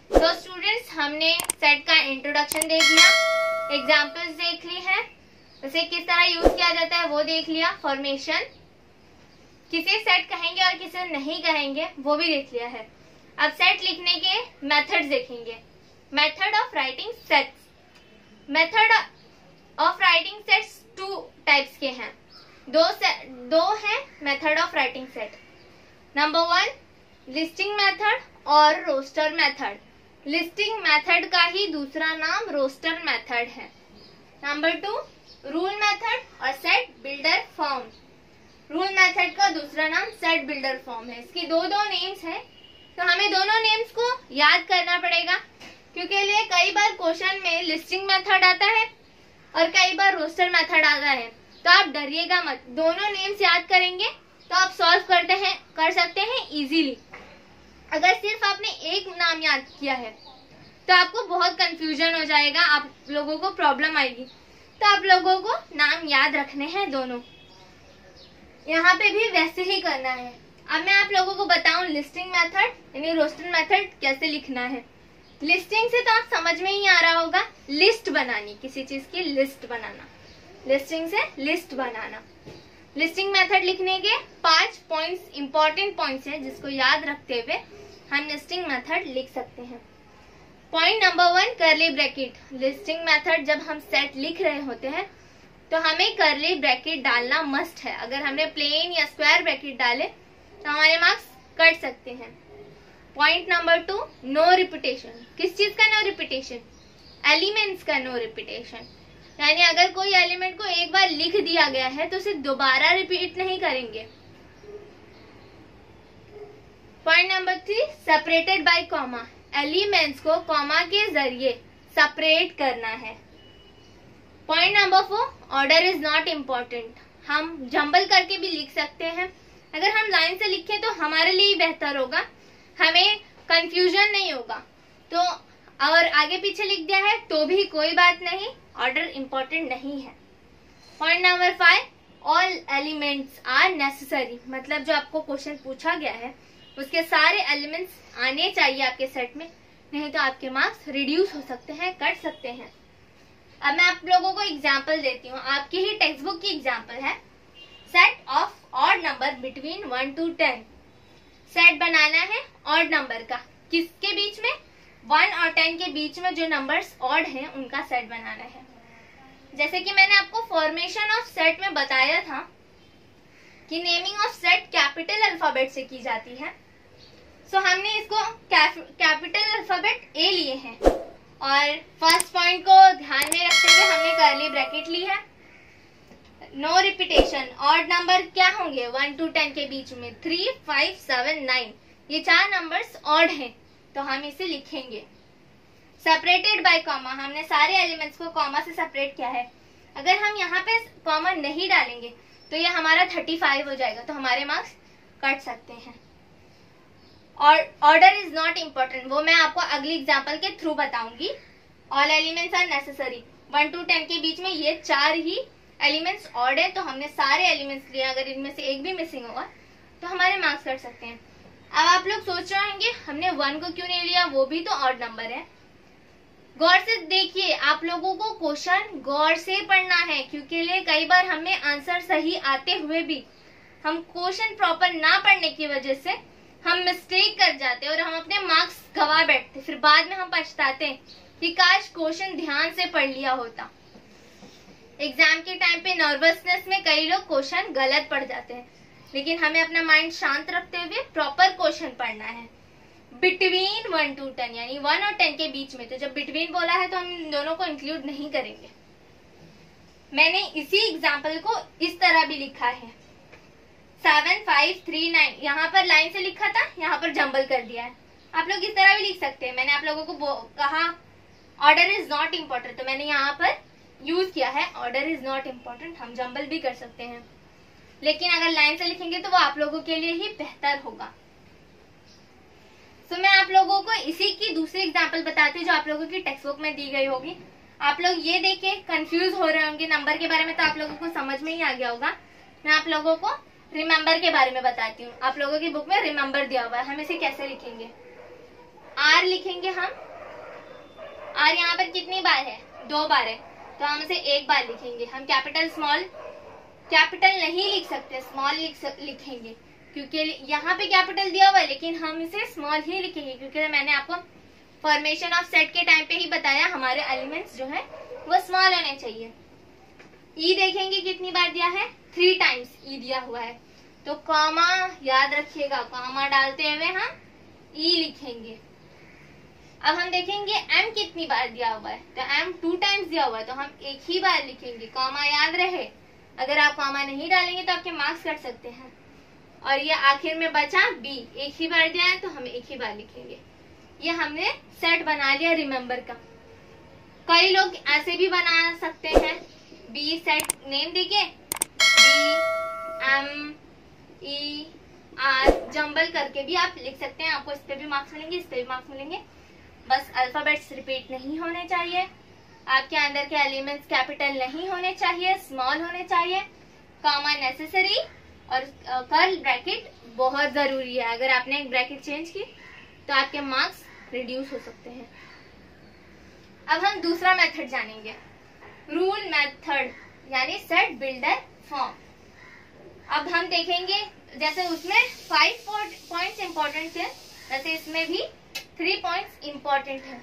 तो स्टूडेंट्स, हमने सेट का इंट्रोडक्शन देख लिया, एग्जांपल्स देख ली हैं, उसे किस तरह यूज किया जाता है वो देख लिया, फॉर्मेशन, किसे सेट कहेंगे और किसे नहीं कहेंगे वो भी देख लिया है। अब सेट लिखने के मेथड्स देखेंगे। Method of writing sets. Method of writing sets 2 types के हैं, दो हैं method of writing set. Number 1 listing method और रोस्टर मेथड। लिस्टिंग मेथड का ही दूसरा नाम रोस्टर मेथड है। नंबर 2 रूल मेथड और set builder form. Rule method का दूसरा नाम सेट बिल्डर फॉर्म है। इसकी दो नेम्स हैं, तो हमें दोनों नेम्स को याद करना पड़ेगा, क्योंकि लिए कई बार क्वेश्चन में लिस्टिंग मेथड आता है और कई बार रोस्टर मेथड आता है, तो आप डरिएगा मत। दोनों नेम्स याद करेंगे तो आप सॉल्व कर सकते हैं इजीली। अगर सिर्फ आपने एक नाम याद किया है तो आपको बहुत कंफ्यूजन हो जाएगा, आप लोगों को प्रॉब्लम आएगी। तो आप लोगों को नाम याद रखने हैं दोनों। यहाँ पे भी वैसे ही करना है। अब मैं आप लोगों को बताऊं लिस्टिंग मेथड यानी रोस्टर मेथड कैसे लिखना है। लिस्टिंग से तो आप समझ में ही आ रहा होगा, लिस्ट बनानी, किसी चीज की लिस्ट बनाना। लिस्टिंग से लिस्ट बनाना। लिस्टिंग मेथड लिखने के 5 पॉइंट्स, इंपॉर्टेंट पॉइंट्स हैं, जिसको याद रखते हुए हम लिस्टिंग मेथड लिख सकते हैं। पॉइंट नंबर 1 करली ब्रैकेट। लिस्टिंग मेथड जब हम सेट लिख रहे होते हैं तो हमें करली ब्रैकेट डालना मस्ट है। अगर हमने प्लेन या स्क्वायर ब्रैकेट डाले तो हमारे मार्क्स कट सकते हैं। Point number 2 no repetition. किस चीज का नो रिपीटेशन? एलिमेंट्स का नो रिपीटेशन। यानी अगर कोई एलिमेंट को एक बार लिख दिया गया है तो उसे दोबारा रिपीट नहीं करेंगे। Point number 3 separated by comma. Elements को कॉमा के जरिए सेपरेट करना है। Point number 4 order is not important. हम जंबल करके भी लिख सकते हैं। अगर हम लाइन से लिखें तो हमारे लिए बेहतर होगा, हमें कंफ्यूजन नहीं होगा। तो और आगे पीछे लिख दिया है तो भी कोई बात नहीं, ऑर्डर इम्पोर्टेंट नहीं है। Point number 5 all elements are necessary. मतलब जो आपको क्वेश्चन पूछा गया है उसके सारे एलिमेंट्स आने चाहिए आपके सेट में, नहीं तो आपके मार्क्स रिड्यूस हो सकते हैं, कट सकते हैं। अब मैं आप लोगों को एग्जाम्पल देती हूँ, आपकी ही टेक्स्ट बुक की एग्जाम्पल है। Set of odd number between 1 to 10। Set बनाना है ऑड नंबर का, किसके बीच में? 1 और 10 के बीच में जो नंबर्स ऑड हैं उनका सेट बनाना है। जैसे कि मैंने आपको फॉर्मेशन ऑफ सेट में बताया था कि naming of set capital alphabet से की जाती है। सो हमने इसको कैपिटल अल्फाबेट ए लिए हैं और फर्स्ट पॉइंट को ध्यान में रखते हुए हमने करली ब्रैकेट ली है। No repetition. ऑड नंबर क्या होंगे 1 to 10 के बीच में? 3, 5, 7, 9। ये 4 नंबर्स ऑड हैं तो हम इसे लिखेंगे। Separated by comma. हमने सारे एलिमेंट्स को कॉमा से सेपरेट किया है। अगर हम यहाँ पे कॉमा नहीं डालेंगे तो ये हमारा 35 हो जाएगा, तो हमारे मार्क्स कट सकते हैं। और ऑर्डर इज नॉट इम्पोर्टेंट, वो मैं आपको अगली एग्जाम्पल के थ्रू बताऊंगी। All elements are necessary. 1 to 10 के बीच में ये 4 ही एलिमेंट्स ऑड है तो हमने सारे एलिमेंट्स लिए। अगर इनमें से एक भी मिसिंग होगा तो हमारे मार्क्स कट सकते हैं। अब आप लोग सोच रहे होंगे हमने 1 को क्यों नहीं लिया, वो भी तो ऑड नंबर है। गौर से देखिए, आप लोगों को क्वेश्चन गौर से पढ़ना है, क्योंकि लिए कई बार हमें आंसर सही आते हुए भी हम क्वेश्चन प्रॉपर ना पढ़ने की वजह से हम मिस्टेक कर जाते और हम अपने मार्क्स गवा बैठते। फिर बाद में हम पछताते कि काश क्वेश्चन ध्यान से पढ़ लिया होता। एग्जाम के टाइम पे नर्वसनेस में कई लोग क्वेश्चन गलत पढ़ जाते हैं, लेकिन हमें अपना माइंड शांत रखते हुए प्रॉपर क्वेश्चन पढ़ना है। बिटवीन 1 to 10 यानी 1 और 10 के बीच में, तो जब बिटवीन बोला है तो हम इन दोनों को इंक्लूड नहीं करेंगे। मैंने इसी एग्जाम्पल को इस तरह भी लिखा है 7, 5, 3, 9। यहाँ पर लाइन से लिखा था, यहाँ पर जंबल कर दिया है। आप लोग इस तरह भी लिख सकते हैं। मैंने आप लोगों को कहा ऑर्डर इज नॉट इम्पोर्टेंट, तो मैंने यहाँ पर यूज किया है ऑर्डर इज नॉट इम्पोर्टेंट। हम जंबल भी कर सकते हैं, लेकिन अगर लाइन से लिखेंगे तो वो आप लोगों के लिए ही बेहतर होगा। तो मैं आप लोगों को इसी की दूसरी एग्जाम्पल बताती हूँ जो आप लोगों की टेक्स्ट बुक में दी गई होगी। आप लोग ये देख के कंफ्यूज हो रहे होंगे नंबर के बारे में, तो आप लोगों को समझ में ही आ गया होगा। मैं आप लोगों को रिमेंबर के बारे में बताती हूँ। आप लोगों की बुक में रिमेंबर दिया हुआ है, हम इसे कैसे लिखेंगे। आर लिखेंगे हम। आर यहाँ पर कितनी बार है? 2 बार है, तो हम इसे 1 बार लिखेंगे। हम कैपिटल स्मॉल कैपिटल नहीं लिख सकते, स्मॉल लिखेंगे, क्योंकि यहाँ पे कैपिटल दिया हुआ है, लेकिन हम इसे स्मॉल ही लिखेंगे, क्योंकि मैंने आपको फॉर्मेशन ऑफ सेट के टाइम पे ही बताया हमारे एलिमेंट्स जो है वो स्मॉल होने चाहिए। ई देखेंगे कितनी बार दिया है? 3 टाइम्स ई दिया हुआ है, तो कॉमा याद रखिएगा, कॉमा डालते हुए हम ई लिखेंगे। अब हम देखेंगे एम कितनी बार दिया हुआ है, तो एम 2 टाइम्स दिया हुआ है, तो हम 1 ही बार लिखेंगे, कॉमा याद रहे। अगर आप कॉमा नहीं डालेंगे तो आपके मार्क्स कट सकते हैं। और ये आखिर में बचा बी, 1 ही बार दिया है तो हम 1 ही बार लिखेंगे। ये हमने सेट बना लिया रिमेम्बर का। कई लोग ऐसे भी बना सकते हैं, बी सेट नेम देके B M E R jumble करके भी आप लिख सकते हैं। आपको इस पे भी मार्क्स मिलेंगे, इस पे भी मार्क्स मिलेंगे। बस अल्फाबेट्स रिपीट नहीं होने चाहिए, आपके अंदर के एलिमेंट्स कैपिटल नहीं होने चाहिए, स्मॉल होने चाहिए, कॉमा नेसेसरी, और कर्ल ब्रैकेट बहुत जरूरी है। अगर आपने एक ब्रैकेट चेंज की तो आपके मार्क्स रिड्यूस हो सकते हैं। अब हम दूसरा मेथड जानेंगे, रूल मेथड, यानी सेट बिल्डर फॉर्म। अब हम देखेंगे जैसे उसमें 5 पॉइंट्स इंपॉर्टेंट थे, वैसे इसमें भी 3 पॉइंट्स इंपॉर्टेंट है।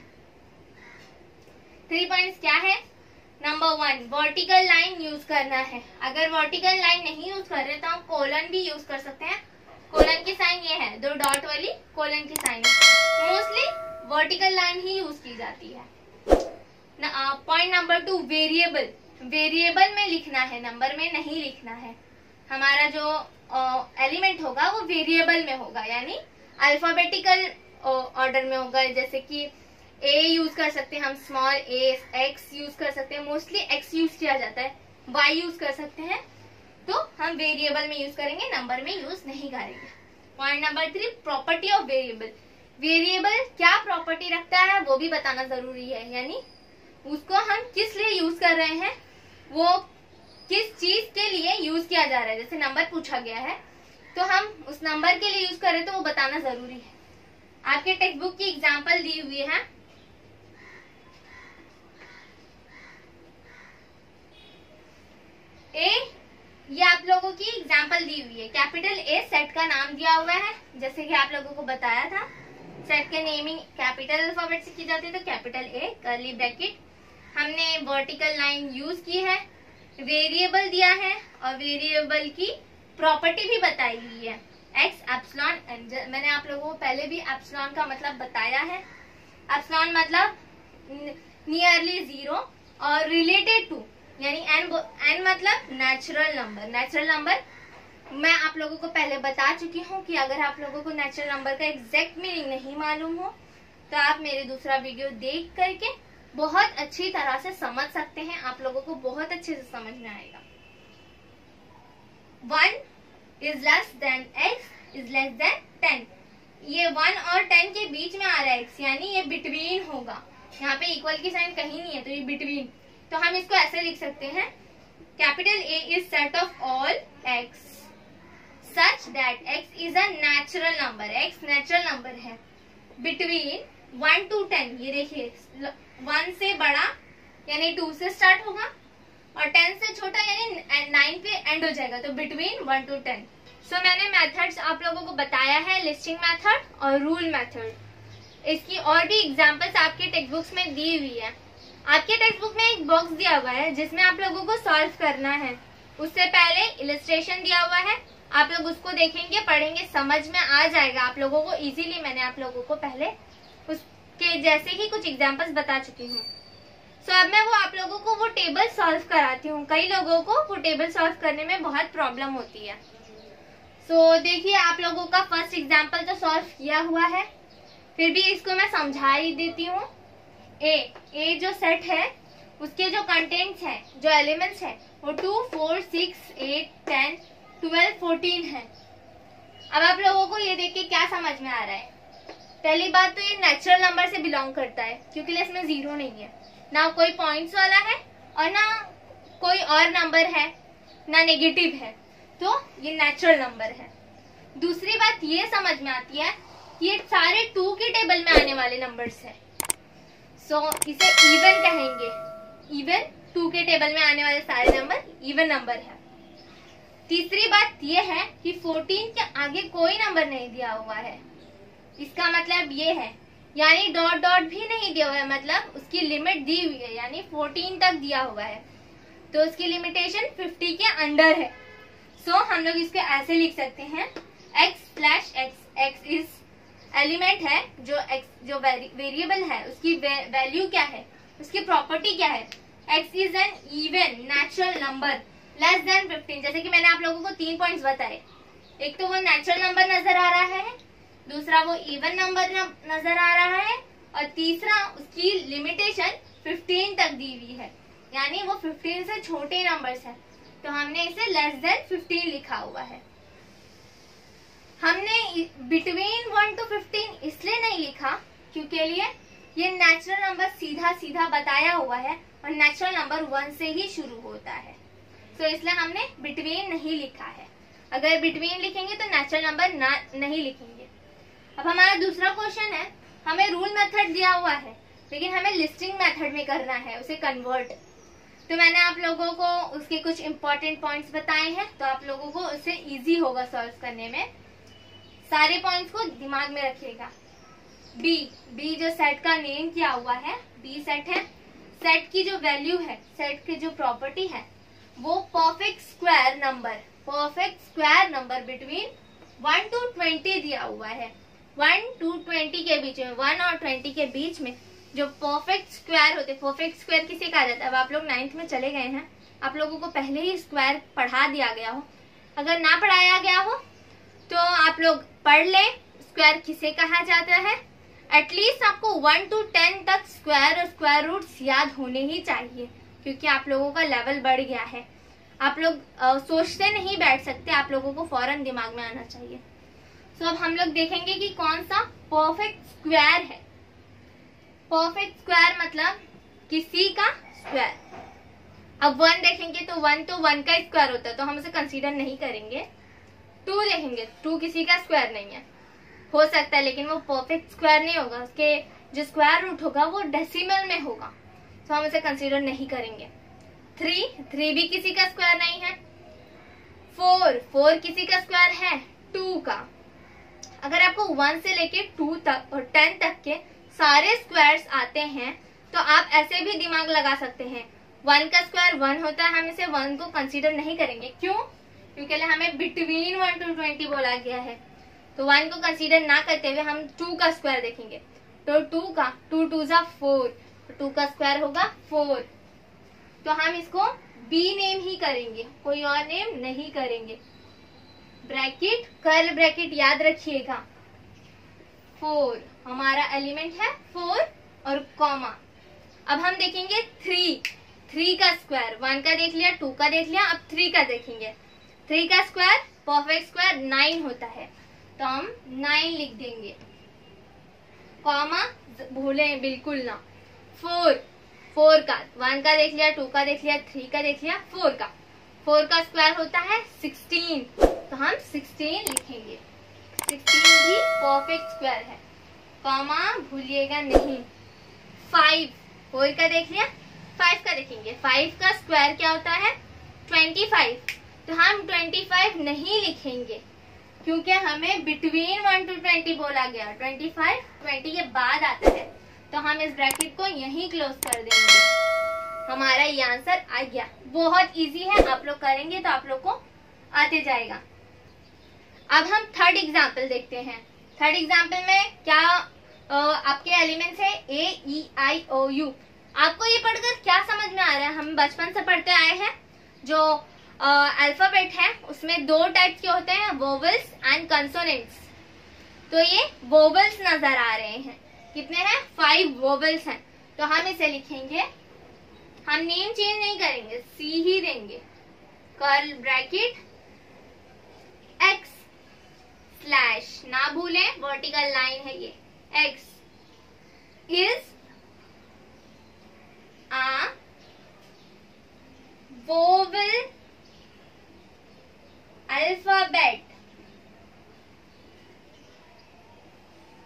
3 पॉइंट्स क्या है? नंबर 1, वर्टिकल लाइन यूज करना है। अगर वर्टिकल लाइन नहीं यूज कर रहे तो हम कोलन भी यूज कर सकते हैं। कोलन की साइन ये है, 2 डॉट वाली कोलन की साइन। मोस्टली वर्टिकल लाइन ही यूज की जाती है। Point number 2, variable. वेरिएबल में लिखना है, नंबर में नहीं लिखना है। हमारा जो एलिमेंट होगा वो वेरिएबल में होगा, यानी अल्फाबेटिकल ऑर्डर में होगा। जैसे कि ए यूज कर सकते हैं हम, स्मॉल ए, एक्स यूज कर सकते हैं, मोस्टली एक्स यूज किया जाता है, वाई यूज कर सकते हैं, तो हम वेरिएबल में यूज करेंगे, नंबर में यूज नहीं करेंगे। Point number 3, property of variable. Variable क्या प्रॉपर्टी रखता है वो भी बताना जरूरी है, यानी उसको हम किस लिए यूज कर रहे हैं, वो किस चीज के लिए यूज किया जा रहा है। जैसे नंबर पूछा गया है तो हम उस नंबर के लिए यूज कर रहे हैं, तो वो बताना जरूरी है। आपके टेक्स्ट बुक की एग्जाम्पल दी हुई है, ये आप लोगों की एग्जाम्पल दी हुई है। कैपिटल ए सेट का नाम दिया हुआ है, जैसे कि आप लोगों को बताया था, सेट के नेमिंग कैपिटल अल्फाबेट से की जाती है, तो कैपिटल ए, कर्ली ब्रैकेट। हमने वर्टिकल लाइन यूज की है, वेरिएबल दिया है, और वेरिएबल की प्रॉपर्टी भी बताई हुई है, एक्स एप्सिलॉन एन। मैंने आप लोगों को पहले भी एप्सिलॉन का मतलब बताया है। एप्सिलॉन मतलब नियरली 0 और रिलेटेड टू, यानी एन मतलब नेचुरल नंबर। नेचुरल नंबर मैं आप लोगों को पहले बता चुकी हूँ कि अगर आप लोगों को नेचुरल नंबर का एग्जैक्ट मीनिंग नहीं मालूम हो तो आप मेरे दूसरा वीडियो देख करके बहुत अच्छी तरह से समझ सकते हैं, आप लोगों को बहुत अच्छे से समझ में आएगा। 1 is less than x is less than 10। ये 1 और 10 के बीच में आ रहा है x, यानी ये बिटवीन होगा। यहाँ पे इक्वल की साइन कहीं नहीं है, तो ये बिटवीन, तो हम इसको ऐसे लिख सकते हैं, capital A is set of all x such that x is a natural number. x natural number है बिटवीन 1 to 10। ये देखिए 1 से बड़ा यानी 2 से स्टार्ट होगा, और 10 से छोटा यानी 9 पे एंड हो जाएगा, तो बिटवीन 1 to 10। सो मैंने मेथड्स आप लोगों को बताया है, लिस्टिंग मेथड और रूल मेथड। इसकी और भी एग्जांपल्स आपके टेक्स्ट बुक्स में दी हुई है। आपके टेक्स्ट बुक में एक बॉक्स दिया हुआ है जिसमें आप लोगों को सॉल्व करना है। उससे पहले इलस्ट्रेशन दिया हुआ है, आप लोग उसको देखेंगे, पढ़ेंगे, समझ में आ जाएगा आप लोगों को इजीली। मैंने आप लोगों को पहले उसके जैसे ही कुछ एग्जांपल्स बता चुकी हूँ। सो अब मैं वो आप लोगों को वो टेबल सॉल्व कराती हूँ। कई लोगों को वो टेबल सॉल्व करने में बहुत प्रॉब्लम होती है। सो देखिए, आप लोगों का फर्स्ट एग्जाम्पल तो सॉल्व किया हुआ है, फिर भी इसको मैं समझा ही देती हूँ। ए जो सेट है उसके जो कंटेंट्स है, जो एलिमेंट्स है, वो 2, 4, 6, 8, 10, 12, 14 है। अब आप लोगों को ये देख के क्या समझ में आ रहा है? पहली बात तो ये नेचुरल नंबर से बिलोंग करता है, क्योंकि इसमें 0 नहीं है, ना कोई पॉइंट्स वाला है और ना कोई और नंबर है, ना नेगेटिव है, तो ये नेचुरल नंबर है। दूसरी बात ये समझ में आती है ये सारे 2 के टेबल में आने वाले नंबर्स है, सो इसे इवन कहेंगे। इवन 2 के टेबल में आने वाले सारे नंबर इवन नंबर है। तीसरी बात यह है कि 14 के आगे कोई नंबर नहीं दिया हुआ है, इसका मतलब ये है, यानी डॉट डॉट भी नहीं दिया हुआ है, मतलब उसकी लिमिट दी हुई है, यानी 14 तक दिया हुआ है, तो उसकी लिमिटेशन 50 के अंडर है। सो हम लोग इसको ऐसे लिख सकते हैं x/x। x इज एलिमेंट है, जो वेरिएबल है उसकी वैल्यू क्या है, उसकी प्रॉपर्टी क्या है। x is an even natural number less than 15। जैसे कि मैंने आप लोगों को 3 पॉइंट्स बताए, एक तो वो नेचुरल नंबर नजर आ रहा है, दूसरा वो इवन नंबर नजर आ रहा है, और तीसरा उसकी लिमिटेशन 15 तक दी हुई है, यानी वो 15 से छोटे नंबर्स है, तो हमने इसे लेस देन 15 लिखा हुआ है। हमने बिटवीन 1 to 15 इसलिए नहीं लिखा क्योंकि ये नेचुरल नंबर सीधा सीधा बताया हुआ है, और नेचुरल नंबर 1 से ही शुरू होता है, तो इसलिए हमने बिटवीन नहीं लिखा है। अगर बिटवीन लिखेंगे तो नेचुरल नंबर नहीं लिखेंगे। अब हमारा दूसरा क्वेश्चन है, हमें रूल मेथड दिया हुआ है, लेकिन हमें लिस्टिंग मेथड में करना है उसे कन्वर्ट। तो मैंने आप लोगों को उसके कुछ इंपॉर्टेंट पॉइंट्स बताए हैं, तो आप लोगों को उससे इजी होगा सॉल्व करने में। सारे पॉइंट्स को दिमाग में रखिएगा। बी जो सेट का नेम किया हुआ है, बी सेट है। सेट की जो वैल्यू है, सेट की जो प्रॉपर्टी है, वो perfect square number between 1 to 20 दिया हुआ है। 1 to 20 के बीच में, 1 और 20 के बीच में जो परफेक्ट स्क्वायर होते, परफेक्ट स्क्वायर किसे कहा जाता है। अब आप लोग 9th में चले गए हैं, आप लोगों को पहले ही स्क्वायर पढ़ा दिया गया हो, अगर ना पढ़ाया गया हो तो आप लोग पढ़ लें स्क्वायर किसे कहा जाता है। एटलीस्ट आपको 1 to 10 तक स्क्वायर और स्क्वायर रूट्स याद होने ही चाहिए, क्योंकि आप लोगों का लेवल बढ़ गया है। आप लोग सोचते नहीं बैठ सकते, आप लोगों को फौरन दिमाग में आना चाहिए। सो अब हम लोग देखेंगे कि कौन सा परफेक्ट स्क्वायर है। परफेक्ट स्क्वायर मतलब किसी का स्क्वायर। अब 1 देखेंगे तो 1 तो 1 का स्क्वायर होता है, तो हम उसे कंसीडर नहीं करेंगे। 2 देखेंगे, 2 किसी का स्क्वायर नहीं है, हो सकता है लेकिन वो परफेक्ट स्क्वायर नहीं होगा, उसके जो स्क्वायर रूट होगा वो डेसिमल में होगा, तो हम उसे कंसीडर नहीं करेंगे। 3 भी किसी का स्क्वायर नहीं है। 4 किसी का स्क्वायर है, 2 का। अगर आपको 1 से लेके 2 तक और 10 तक के सारे स्क्वायर्स आते हैं तो आप ऐसे भी दिमाग लगा सकते हैं। 1 का स्क्वायर 1 होता है, हम इसे 1 को कंसीडर नहीं करेंगे। क्यों? क्योंकि हमें बिटवीन 1 to 20 बोला गया है, तो 1 को कंसीडर ना करते हुए हम 2 का स्क्वायर देखेंगे। तो 2 2 जा 4, तो 2 का स्क्वायर होगा 4, तो हम इसको बी नेम ही करेंगे, कोई और नेम नहीं करेंगे। ब्रैकेट, कर्ल ब्रैकेट याद रखिएगा। 4 हमारा एलिमेंट है 4 और कॉमा। अब हम देखेंगे 3 का स्क्वायर, 1 का देख लिया, 2 का देख लिया, अब 3 का देखेंगे। 3 का स्क्वायर परफेक्ट स्क्वायर 9 होता है, तो हम 9 लिख देंगे, कॉमा भूलें बिल्कुल ना। 4 का 1 का देख लिया, 2 का देख लिया, 3 का देख लिया, 4 का स्क्वायर होता है 16, तो हम 16 लिखेंगे। 16 भी परफेक्ट स्क्वायर है, कॉमा भूलिएगा नहीं। 4 का देख लिया, 5 का देखेंगे। 5 का स्क्वायर क्या होता है 25, तो हम 25 नहीं लिखेंगे क्योंकि हमें बिटवीन 1 to 20 बोला गया। 25 20 के बाद आता है, तो हम इस ब्रैकेट को यहीं क्लोज कर देंगे। हमारा ये आंसर आ गया। बहुत इजी है, आप लोग करेंगे तो आप लोग को आते जाएगा। अब हम थर्ड एग्जाम्पल देखते हैं। थर्ड एग्जाम्पल में क्या आपके एलिमेंट्स है AEIOU। आपको ये पढ़कर क्या समझ में आ रहा है? हम बचपन से पढ़ते आए हैं, जो अल्फाबेट है उसमें 2 टाइप्स के होते हैं, वोवेल्स एंड कंसोनेंट्स। तो ये वोवेल्स नजर आ रहे हैं, कितने हैं 5 वोवेल्स हैं, तो हम इसे लिखेंगे, हम नेम चेंज नहीं करेंगे, C ही देंगे। कर्ल ब्रैकेट X स्लैश, ना भूलें वर्टिकल लाइन है ये, X is a vowel alphabet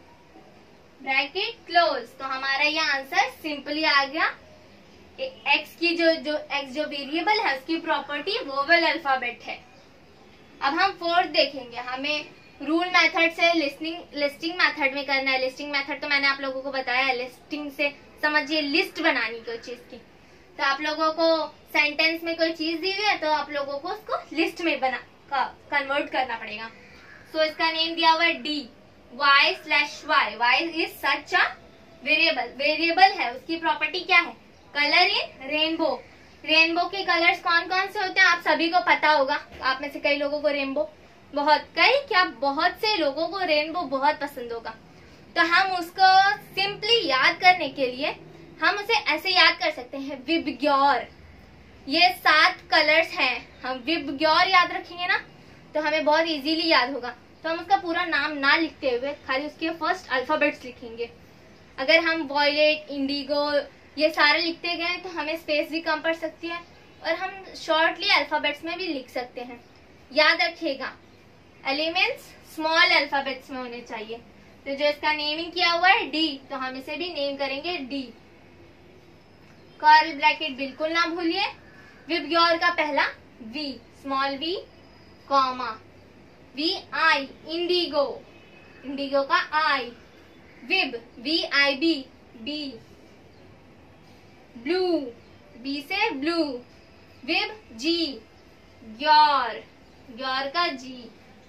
bracket close. तो हमारा ये आंसर सिंपली आ गया। एक्स की जो वेरिएबल है उसकी प्रॉपर्टी वोवेल अल्फाबेट है। अब हम फोर्थ देखेंगे। हमें रूल मेथड से लिस्टिंग मेथड में करना है। लिस्टिंग मेथड तो मैंने आप लोगों को बताया। लिस्टिंग से समझिए लिस्ट बनानी कोई चीज की। तो आप लोगों को सेंटेंस में कोई चीज दी हुई है तो आप लोगों को उसको लिस्ट में कन्वर्ट करना पड़ेगा। सो इसका नेम दिया हुआ है D y/y। y is such a variable है। उसकी प्रॉपर्टी क्या है? Colour in rainbow. रेनबो के कलर्स कौन कौन से होते हैं आप सभी को पता होगा। आप में से कई लोगों को रेनबो बहुत से लोगों को रेनबो बहुत पसंद होगा। तो हम उसको सिंपली याद करने के लिए हम उसे ऐसे याद कर सकते हैं, विबग्योर। ये 7 कलर्स हैं। हम विबग्योर याद रखेंगे ना तो हमें बहुत इजीली याद होगा। तो हम उसका पूरा नाम ना लिखते हुए खाली उसके फर्स्ट अल्फाबेट्स लिखेंगे। अगर हम वॉयलेट, इंडिगो ये सारे लिखते गए तो हमें स्पेस भी कम पड़ सकती है और हम शॉर्टली अल्फाबेट्स में भी लिख सकते हैं। याद रखिएगा एलिमेंट्स स्मॉल अल्फाबेट्स में होने चाहिए। तो जो इसका नेमिंग किया हुआ है डी, तो हम इसे भी नेम करेंगे डी। कर्ल ब्रैकेट बिल्कुल ना भूलिए। विबग्योर का पहला V, small V, comma, V I, indigo का I, VIB VIB B, blue B से ब्लू, विब जी, ग्योर का जी,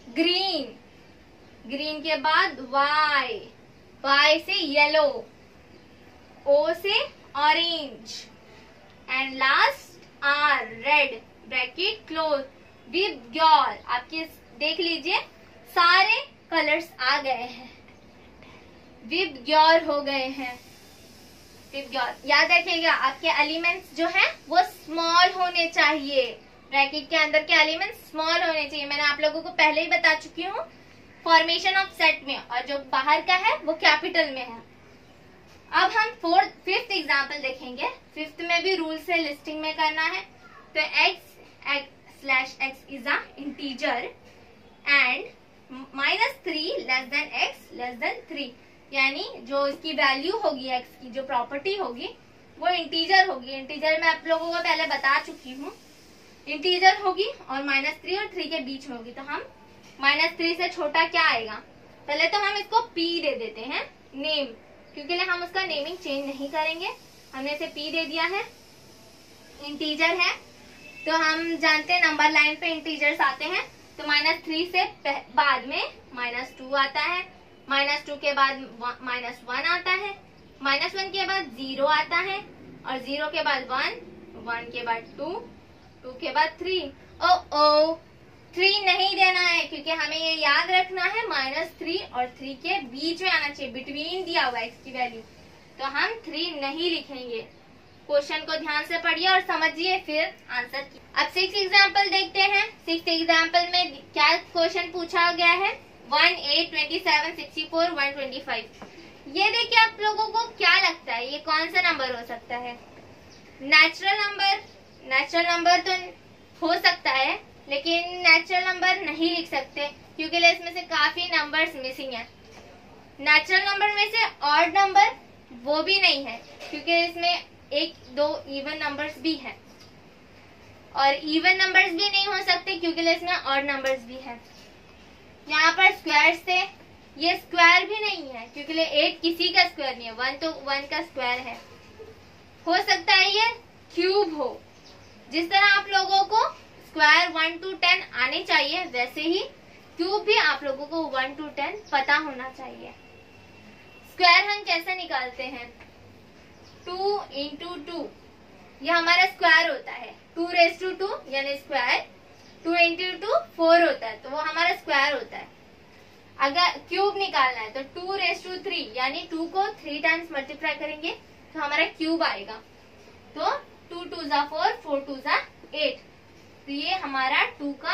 ग्रीन के बाद वाई से येलो, ओ से orange and last R red bracket close. VIBGYOR आपके देख लीजिए सारे कलर्स आ गए हैं, विबग्योर हो गए हैं। विबग्योर याद रखिएगा आपके एलिमेंट्स जो हैं वो स्मॉल होने चाहिए। ब्रैकेट के अंदर के एलिमेंट्स स्मॉल होने चाहिए। मैंने आप लोगों को पहले ही बता चुकी हूँ फॉर्मेशन ऑफ सेट में, और जो बाहर का है वो कैपिटल में है। अब हम फिफ्थ एग्जाम्पल देखेंगे। फिफ्थ में भी रूल से लिस्टिंग में करना है। तो x/x is a integer and -3 (x)<3, यानी जो इसकी वैल्यू होगी x की, जो प्रॉपर्टी होगी वो इंटीजर होगी। इंटीजर मैं आप लोगों को पहले बता चुकी हूँ, इंटीजर होगी और -3 और 3 के बीच में होगी। तो हम -3 से छोटा क्या आएगा? पहले तो हम इसको p दे देते हैं नेम, क्योंकि हम उसका नेमिंग चेंज नहीं करेंगे। हमने इसे p दे दिया है, इंटीजर है। तो हम जानते हैं नंबर लाइन पे इंटीजर्स आते हैं। तो -3 से बाद में -2 आता है, -2 के बाद -1 आता है, -1 के बाद 0 आता है, और 0 के बाद 1, 1 के बाद 2, 2 के बाद 3। ओ 3 नहीं देना है, क्योंकि हमें ये याद रखना है -3 और 3 के बीच में आना चाहिए, बिटवीन दिया हुआ है x की वैल्यू। तो हम 3 नहीं लिखेंगे। क्वेश्चन को ध्यान से पढ़िए और समझिए फिर आंसर की। अब 6 एग्जाम्पल देखते हैं। 6 एग्जाम्पल में क्या क्वेश्चन पूछा गया है? 1, 8, 27, 64, 125। ये देखिए आप लोगों को क्या लगता है ये कौन सा नंबर हो सकता है? नेचुरल नंबर तो हो सकता है, लेकिन नेचुरल नंबर नहीं लिख सकते क्योंकि इसमें से काफी नंबर्स मिसिंग है। नेचुरल नंबर में से ऑड नंबर वो भी नहीं है, क्योंकि इसमें 1-2 इवन नंबर्स भी है, और इवन नंबर्स भी नहीं हो सकते क्योंकि इसमें ऑड नंबर्स भी है। यहाँ पर स्क्वायर से ये स्क्वायर भी नहीं है, क्योंकि 8 किसी का स्क्वायर नहीं है, 1 तो 1 का स्क्वायर है। हो सकता है ये क्यूब हो। जिस तरह आप लोगों को स्क्वायर 1 to 10 आने चाहिए, वैसे ही क्यूब भी आप लोगों को 1 to 10 पता होना चाहिए। स्क्वायर हम कैसे निकालते हैं? 2 into 2, ये हमारा स्क्वायर होता है। 2 raised to 2 यानी स्क्वायर, 2 into 2 4 होता है, तो वो हमारा स्क्वायर होता है। अगर क्यूब निकालना है तो 2 raised to 3 यानी 2 को 3 टाइम्स मल्टीप्लाई करेंगे तो हमारा क्यूब आएगा। तो 2 2s are 4, 4 2s are 8। तो ये हमारा 2 का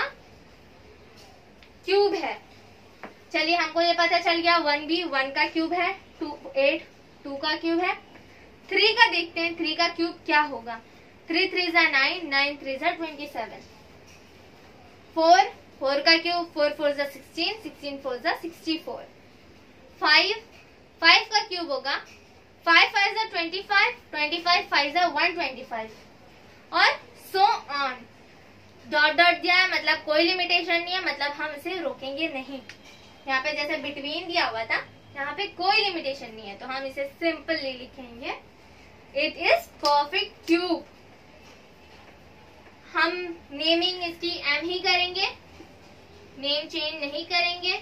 क्यूब है। चलिए हमको ये पता चल गया 1 भी 1 का क्यूब है, 8 2 का क्यूब है। 3 का देखते हैं, 3 का क्यूब क्या होगा? 3 3s are 9, 9 3s are 27। 4 का cube 4 4s are 16, 16 4s are 64। 5 5 का क्यूब होगा 5 5 जा 25, 25 5 जा 125 और सो ऑन। डॉट डॉट दिया है मतलब कोई लिमिटेशन नहीं है, मतलब हम इसे रोकेंगे नहीं। यहाँ पे जैसे बिटवीन दिया हुआ था, यहाँ पे कोई लिमिटेशन नहीं है, तो हम इसे सिंपली लिखेंगे इट इज परफेक्ट क्यूब। हम नेमिंग इसकी एम ही करेंगे, नेम चेंज नहीं करेंगे।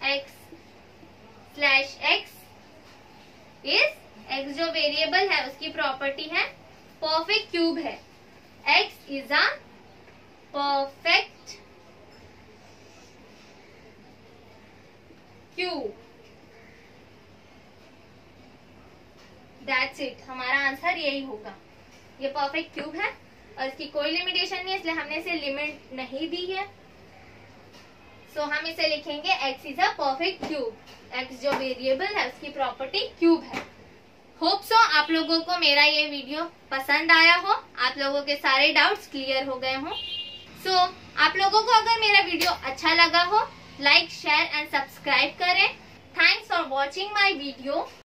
x/x इज x जो वेरिएबल है उसकी प्रॉपर्टी है परफेक्ट क्यूब है। x is a perfect cube. That's it, हमारा आंसर यही होगा। ये परफेक्ट क्यूब है और इसकी कोई लिमिटेशन नहीं है, इसलिए हमने इसे लिमिट नहीं दी है। सो हम इसे लिखेंगे x is a perfect cube. x जो वेरिएबल है उसकी प्रॉपर्टी क्यूब है। होप सो आप लोगों को मेरा ये वीडियो पसंद आया हो, आप लोगों के सारे डाउट्स क्लियर हो गए हो। सो आप लोगों को अगर मेरा वीडियो अच्छा लगा हो, लाइक शेयर एंड सब्सक्राइब करें। Thanks for watching my video.